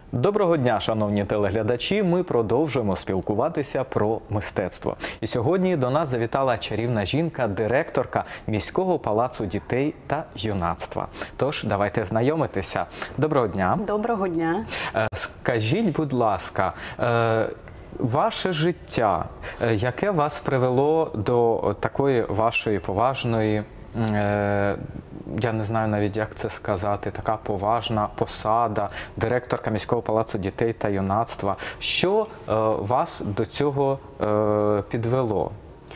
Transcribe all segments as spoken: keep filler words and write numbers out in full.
Доброго дня, шановні телеглядачі! Ми продовжуємо спілкуватися про мистецтво. І сьогодні до нас завітала чарівна жінка, директорка міського палацу дітей та юнацтва. Тож, давайте знайомитися. Доброго дня! Доброго дня! Скажіть, будь ласка, ваше життя, яке вас привело до такої вашої поважної, я не знаю навіть, як це сказати, така поважна посада, директорка міського палацу дітей та юнацтва. Що е, вас до цього е, підвело?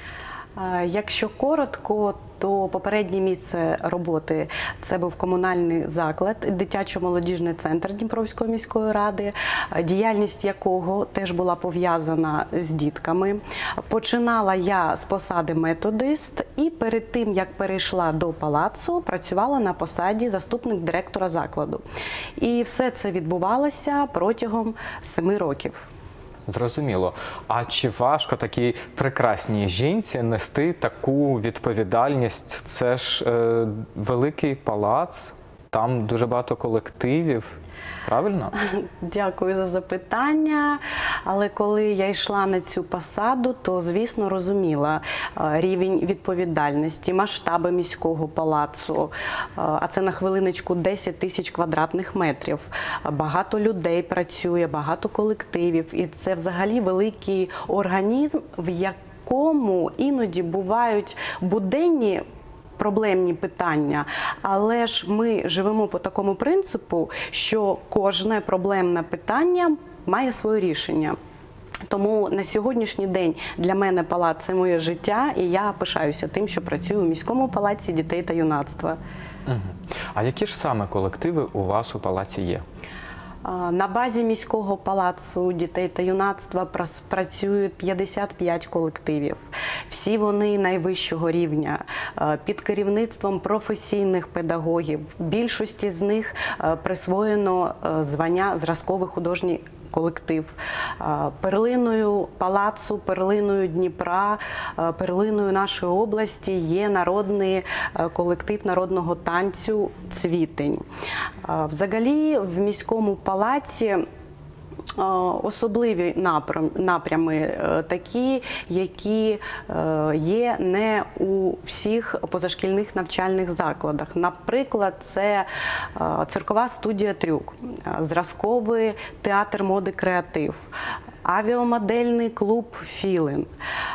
Якщо коротко, то попереднє місце роботи – це був комунальний заклад, дитячо-молодіжний центр Дніпровської міської ради, діяльність якого теж була пов'язана з дітками. Починала я з посади методист і перед тим, як перейшла до палацу, працювала на посаді заступник директора закладу. І все це відбувалося протягом семи років. Зрозуміло. А чи важко такій прекрасній жінці нести таку відповідальність? Це ж е, великий палац, там дуже багато колективів. Правильно? Дякую за запитання. Але коли я йшла на цю посаду, то, звісно, розуміла рівень відповідальності, масштаби міського палацу. А це, на хвилиночку, десять тисяч квадратних метрів. Багато людей працює, багато колективів. І це взагалі великий організм, в якому іноді бувають буденні проблемні питання, але ж ми живемо по такому принципу, що кожне проблемне питання має своє рішення. Тому на сьогоднішній день для мене палац – це моє життя, і я пишаюся тим, що працюю у міському палаці дітей та юнацтва. Угу. А які ж саме колективи у вас у палаці є? На базі міського палацу дітей та юнацтва працюють п'ятдесят п'ять колективів. Всі вони найвищого рівня, під керівництвом професійних педагогів. Більшості з них присвоєно звання «Зразковий художній колектив». Перлиною палацу, перлиною Дніпра, перлиною нашої області є народний колектив народного танцю «Цвітень». Взагалі в міському палаці особливі напрями такі, які є не у всіх позашкільних навчальних закладах. Наприклад, це циркова студія «Трюк», зразковий театр моди «Креатив», авіамодельний клуб «Філин».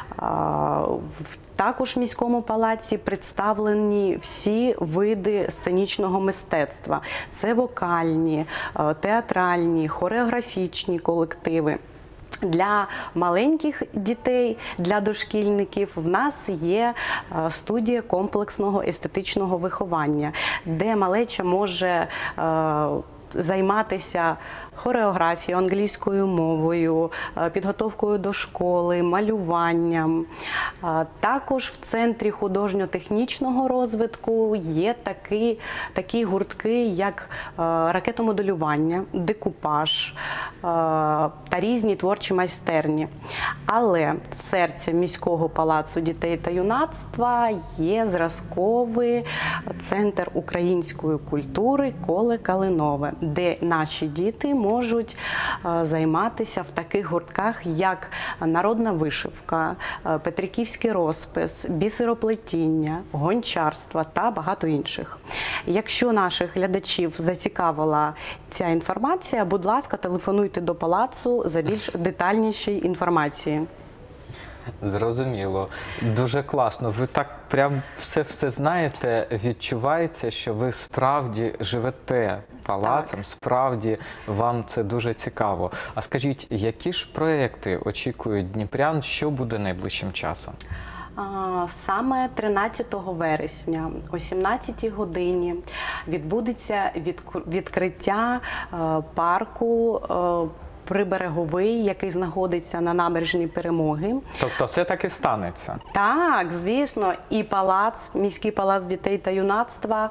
Також в міському палаці представлені всі види сценічного мистецтва. Це вокальні, театральні, хореографічні колективи. Для маленьких дітей, для дошкільників в нас є студія комплексного естетичного виховання, де малеча може займатися хореографією, англійською мовою, підготовкою до школи, малюванням. Також в Центрі художньо-технічного розвитку є такі, такі гуртки, як ракетомоделювання, декупаж та різні творчі майстерні. Але серцем міського палацу дітей та юнацтва є зразковий центр української культури «Коле Калинове», де наші діти можуть займатися в таких гуртках, як народна вишивка, петриківський розпис, бісероплетіння, гончарство та багато інших. Якщо наших глядачів зацікавила ця інформація, будь ласка, телефонуйте до палацу за більш детальнішою інформацією. Зрозуміло. Дуже класно. Ви так прям все-все знаєте, відчувається, що ви справді живете палацем, так. Справді вам це дуже цікаво. А скажіть, які ж проекти очікують дніпрян, що буде найближчим часом? Саме тринадцятого вересня о сімнадцятій годині відбудеться відкриття парку Прибереговий, який знаходиться на набережній Перемоги. Тобто це так і станеться? Так, звісно. І палац, міський палац дітей та юнацтва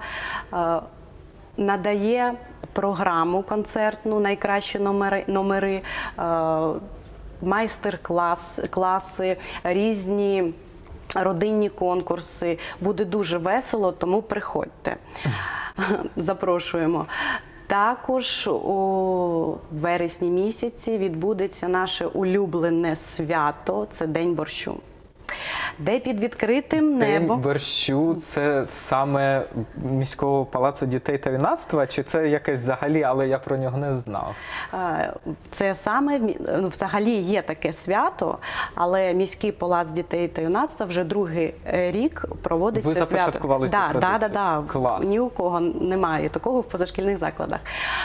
надає програму концертну, найкращі номери, номери майстер-класи, різні родинні конкурси. Буде дуже весело, тому приходьте. Запрошуємо. Також у вересні місяці відбудеться наше улюблене свято – це День борщу. Де під відкритим небом. День борщу – це саме міського палацу дітей та юнацтва, чи це якесь взагалі, але я про нього не знав? Це саме, ну, взагалі є таке свято, але міський палац дітей та юнацтва вже другий рік проводить Ви це свято. започаткували цю да, традицію? да, да, да. Клас. Ні у кого немає такого в позашкільних закладах.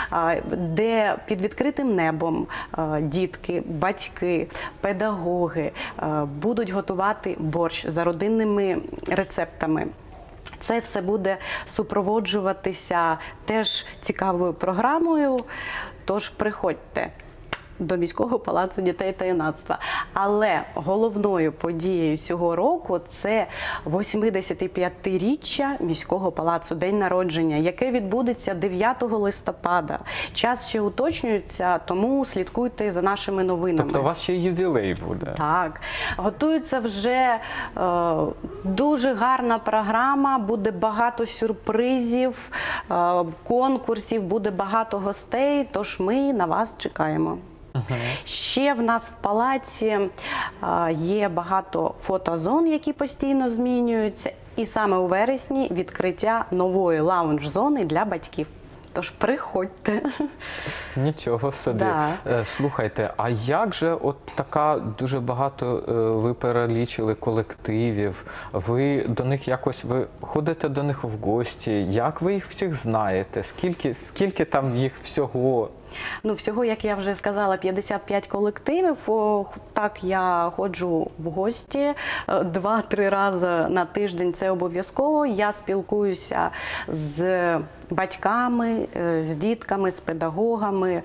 Де під відкритим небом дітки, батьки, педагоги будуть готувати борщ за родинними рецептами. Це все буде супроводжуватися теж цікавою програмою, тож приходьте до міського палацу дітей та юнацтва. Але головною подією цього року – це восьмидесятип'ятиріччя міського палацу, день народження, яке відбудеться дев'ятого листопада. Час ще уточнюється, тому слідкуйте за нашими новинами. Тобто у вас ще ювілей буде? Так. Готується вже е, дуже гарна програма, буде багато сюрпризів, е, конкурсів, буде багато гостей, тож ми на вас чекаємо. Uh-huh. Ще в нас в палаці а, є багато фотозон, які постійно змінюються. І саме у вересні відкриття нової лаунж-зони для батьків. Тож приходьте. Нічого собі. Да. Слухайте, а як же от така дуже багато ви перелічили колективів, ви до них якось, ви ходите до них в гості, як ви їх всіх знаєте, скільки, скільки там їх всього? Ну, всього, як я вже сказала, п'ятдесят п'ять колективів. Так, я ходжу в гості два-три рази на тиждень, це обов'язково. Я спілкуюся з батьками, з дітками, з педагогами.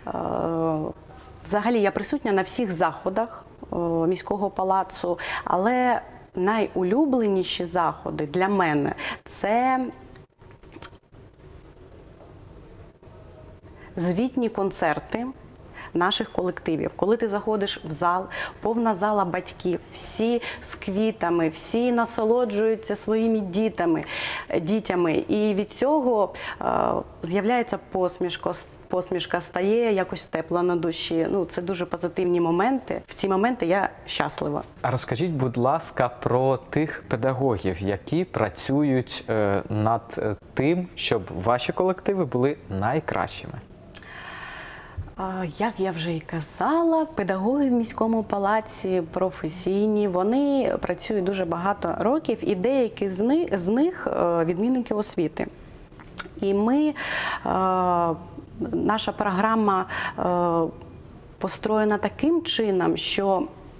Взагалі, я присутня на всіх заходах міського палацу, але найулюбленіші заходи для мене – це звітні концерти наших колективів. Коли ти заходиш в зал, повна зала батьків, всі з квітами, всі насолоджуються своїми дітями, дітями. І від цього е, з'являється посмішка, посмішка стає якось тепла на душі. Ну, це дуже позитивні моменти. В ці моменти я щаслива. А розкажіть, будь ласка, про тих педагогів, які працюють е, над тим, щоб ваші колективи були найкращими. Як я вже і казала, педагоги в міському палаці професійні, вони працюють дуже багато років, і деякі з них, з них відмінники освіти. І ми, наша програма построєна таким чином, що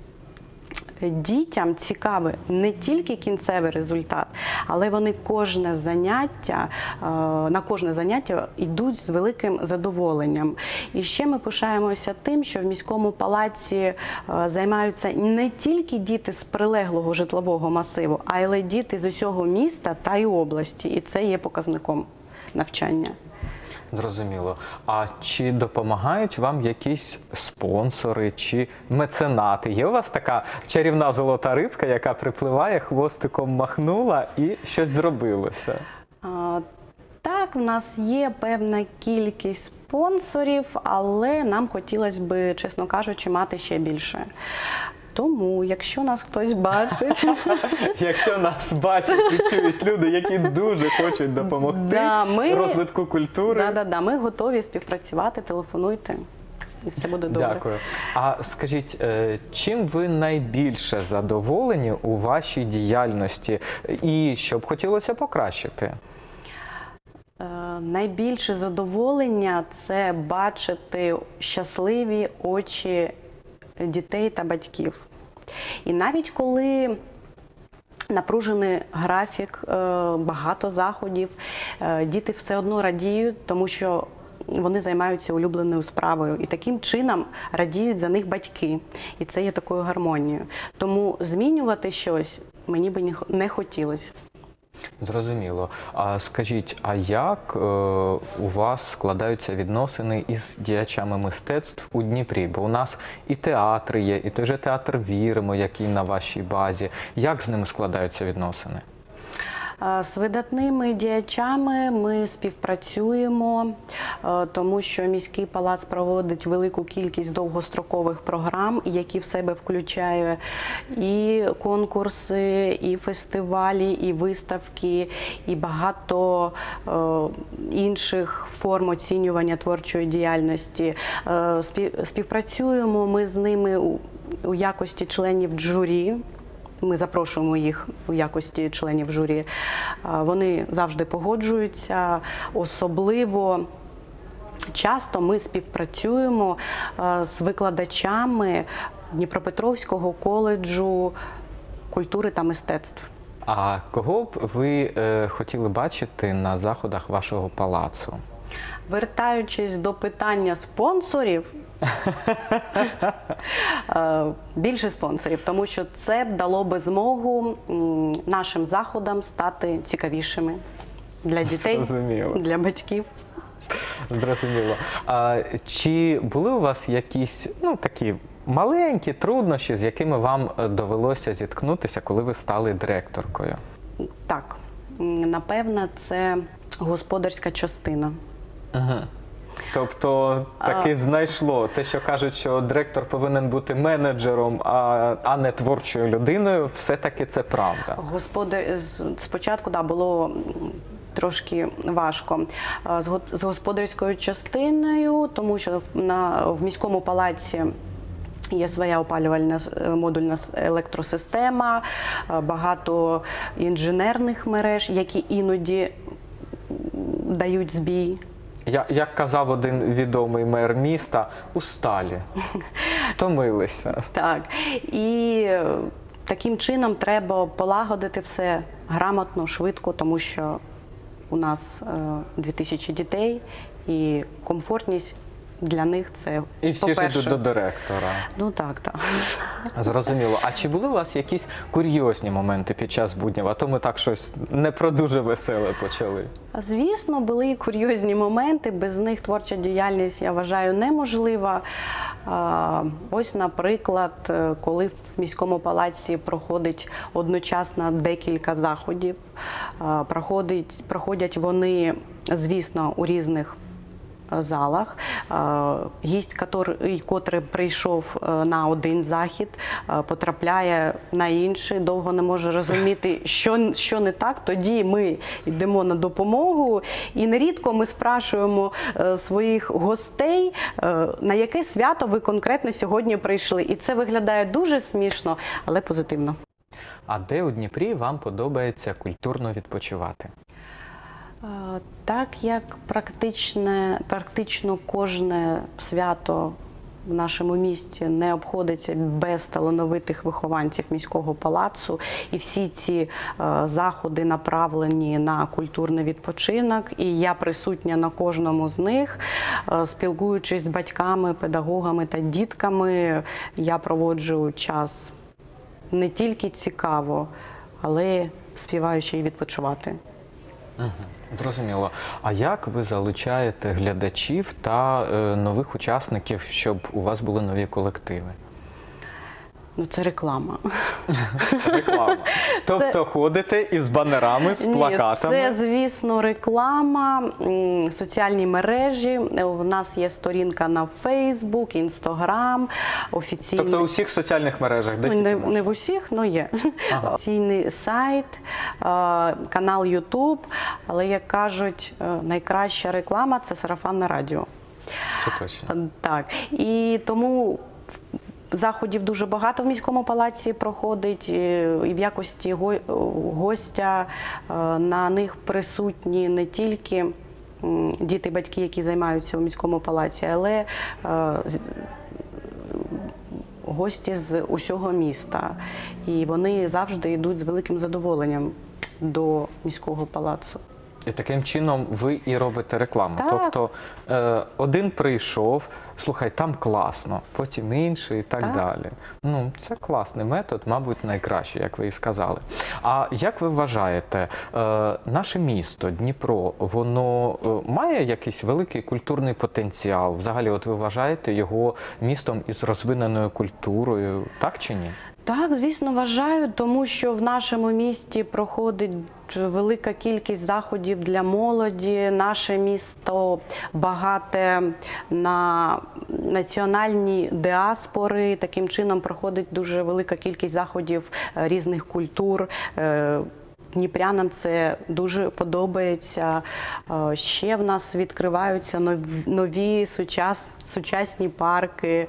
дітям цікавий не тільки кінцевий результат, але вони кожне заняття, на кожне заняття йдуть з великим задоволенням. І ще ми пишаємося тим, що в міському палаці займаються не тільки діти з прилеглого житлового масиву, а й діти з усього міста та й області. І це є показником навчання. Зрозуміло. А чи допомагають вам якісь спонсори чи меценати? Є у вас така чарівна золота рибка, яка припливає, хвостиком махнула і щось зробилося? А, так, в нас є певна кількість спонсорів, але нам хотілося б, чесно кажучи, мати ще більше. Тому, якщо нас хтось бачить... Якщо нас бачать і чують люди, які дуже хочуть допомогти да, ми... розвитку культури. Так, да, да, да, ми готові співпрацювати, телефонуйте, і все буде добре. Дякую. А скажіть, чим ви найбільше задоволені у вашій діяльності і що б хотілося покращити? Найбільше задоволення – це бачити щасливі очі дітей та батьків. І навіть коли напружений графік, багато заходів, діти все одно радіють, тому що вони займаються улюбленою справою. І таким чином радіють за них батьки. І це є такою гармонією. Тому змінювати щось мені би не хотілося. Зрозуміло. А скажіть, а як е, у вас складаються відносини із діячами мистецтв у Дніпрі? Бо у нас і театри є, і той же театр «Віримо», який на вашій базі. Як з ними складаються відносини? Е, З видатними діячами ми співпрацюємо, е, тому що міський палац проводить велику кількість довгострокових програм, які в себе включає і конкурси, і фестивалі, і виставки, і багато е, інших форм оцінювання творчої діяльності. Е, спів- Співпрацюємо ми з ними у, у якості членів журі. Ми запрошуємо їх у якості членів журі. А, Вони завжди погоджуються. Особливо часто ми співпрацюємо а, з викладачами Дніпропетровського коледжу культури та мистецтв. А кого б ви е, хотіли бачити на заходах вашого палацу? Вертаючись до питання спонсорів, е, більше спонсорів, тому що це б дало би змогу м, нашим заходам стати цікавішими для дітей, Зрозуміло. для батьків. Зрозуміло. А чи були у вас якісь, ну, такі маленькі труднощі, з якими вам е, довелося зіткнутися, коли ви стали директоркою? Так, м, напевно, це господарська частина. Угу. Тобто таки знайшло те, що кажуть, що директор повинен бути менеджером, а, а не творчою людиною, все-таки це правда. Господар... з- Спочатку да, було м, трошки важко а, з го- з господарською частиною, тому що в- на, в міському палаці є своя опалювальна с- е, модульна с- електросистема, а, багато інженерних мереж, які іноді м, дають збій. Я, як казав один відомий мер міста, усталі, втомилися. Так, і е, таким чином треба полагодити все грамотно, швидко, тому що у нас е, дві тисячі дітей, і комфортність для них це, І всі ж по-перше. йдуть до директора. Ну так, так. Зрозуміло. А чи були у вас якісь курйозні моменти під час буднів? А то ми так щось не про дуже веселе почали. А, Звісно, були і курйозні моменти, без них творча діяльність, я вважаю, неможлива. А, Ось, наприклад, е, коли в міському палаці проходить одночасно декілька заходів, а, проходить, проходять вони, звісно, у різних залах. Е, Гість, котрий, котрий прийшов е, на один захід, е, потрапляє на інший, довго не може розуміти, що, що не так. Тоді ми йдемо на допомогу, і нерідко ми спрашуємо е, своїх гостей, е, на яке свято ви конкретно сьогодні прийшли. І це виглядає дуже смішно, але позитивно. А де у Дніпрі вам подобається культурно відпочивати? Е, Так як практичне, практично кожне свято в нашому місті не обходиться без талановитих вихованців міського палацу, і всі ці е, заходи направлені на культурний відпочинок, і я присутня на кожному з них, е, спілкуючись з батьками, педагогами та дітками, я проводжу час не тільки цікаво, але співаючи і відпочивати. Угу. Зрозуміло. А як ви залучаєте глядачів та е, нових учасників, щоб у вас були нові колективи? Ну, це реклама. Реклама. Тобто ходите із банерами, з плакатами? Ні, це, звісно, реклама, м, соціальні мережі. У нас є сторінка на Фейсбук, Інстаграм, офіційний... Тобто у всіх соціальних мережах, де Ну, тільки не, можна? не в усіх, але є. Ага. Офіційний сайт, е, канал Ютуб, але, як кажуть, е, найкраща реклама – це сарафанне радіо. Це точно. Так, і тому заходів дуже багато в міському палаці проходить, і в якості го- гостя е, на них присутні не тільки м, діти, батьки, які займаються у міському палаці, але е, з- гості з усього міста. І вони завжди йдуть з великим задоволенням до міського палацу. І таким чином ви і робите рекламу. Так. Тобто е, один прийшов, слухай, там класно, потім інший і так, Так. далі. Ну, це класний метод, мабуть, найкращий, як ви і сказали. А як ви вважаєте, е, наше місто, Дніпро, воно е, має якийсь великий культурний потенціал? Взагалі, от ви вважаєте його містом із розвиненою культурою, так чи ні? Так, звісно, вважаю, тому що в нашому місті проходить велика кількість заходів для молоді. Наше місто багате на національні діаспори. Таким чином проходить дуже велика кількість заходів різних культур. Дніпрянам це дуже подобається. Ще в нас відкриваються нові сучас, сучасні парки.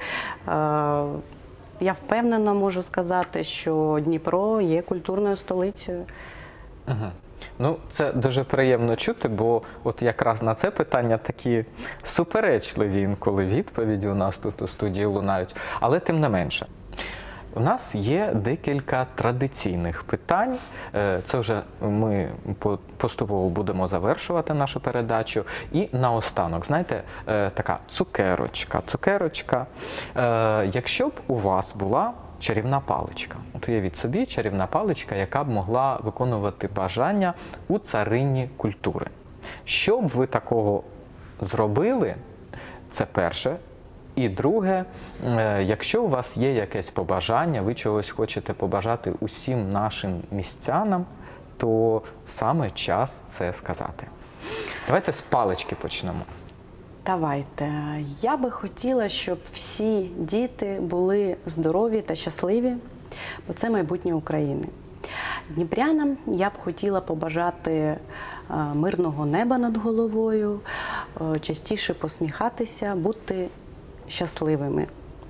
Я впевнено можу сказати, що Дніпро є культурною столицею. Угу. Ну, це дуже приємно чути, бо от якраз на це питання такі суперечливі інколи відповіді у нас тут у студії лунають. Але тим не менше, у нас є декілька традиційних питань. Це вже ми поступово будемо завершувати нашу передачу. І наостанок, знаєте, така цукерочка. Цукерочка. Якщо б у вас була чарівна паличка, от уявіть собі, чарівна паличка, яка б могла виконувати бажання у царині культури. Що б ви такого зробили? Це перше. І друге, якщо у вас є якесь побажання, ви чогось хочете побажати усім нашим містянам, то саме час це сказати. Давайте з палички почнемо. Давайте. Я би хотіла, щоб всі діти були здорові та щасливі, бо це майбутнє України. Дніпрянам я б хотіла побажати мирного неба над головою, частіше посміхатися, бути щасливими.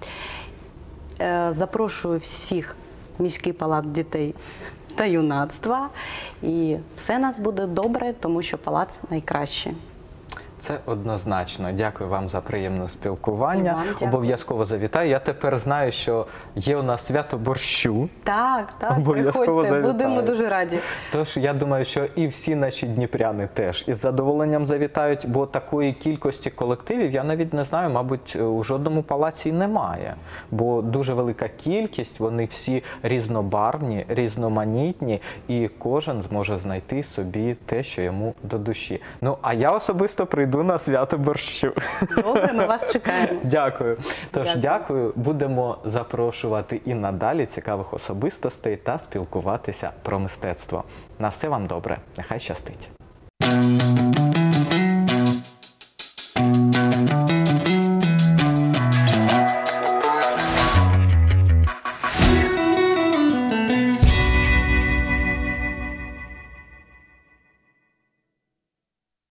Запрошую всіх в міський палац дітей та юнацтва. І все у нас буде добре, тому що палац найкращий. Це однозначно. Дякую вам за приємне спілкування. Обов'язково завітаю. Я тепер знаю, що є у нас свято борщу. Так, так, приходьте, будемо дуже раді. Тож, я думаю, що і всі наші дніпряни теж із задоволенням завітають, бо такої кількості колективів, я навіть не знаю, мабуть, у жодному палаці немає. Бо дуже велика кількість, вони всі різнобарвні, різноманітні, і кожен зможе знайти собі те, що йому до душі. Ну, а я особисто прийду на свято борщу. Добре, ми вас чекаємо. Дякую. Тож, дякую. дякую. Будемо запрошувати і надалі цікавих особистостей та спілкуватися про мистецтво. На все вам добре. Нехай щастить.